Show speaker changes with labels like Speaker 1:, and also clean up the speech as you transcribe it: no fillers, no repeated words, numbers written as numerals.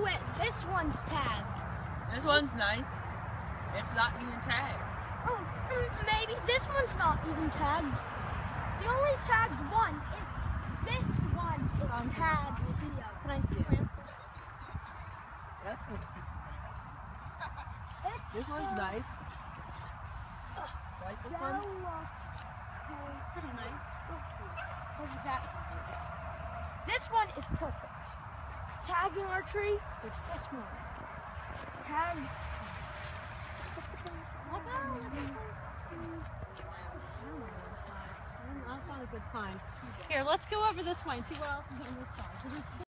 Speaker 1: it. This one's tagged.
Speaker 2: This one's nice. It's not even tagged.
Speaker 1: Oh, maybe this one's not even tagged. The only tagged one is this one. It's tagged.
Speaker 2: Can I see it? Yes. This one's nice. Like this one? Pretty nice.
Speaker 1: This one is perfect. Tagging our tree with this one. Tag.
Speaker 3: That's not a good sign. Here, let's go over this way and see what else is on this side.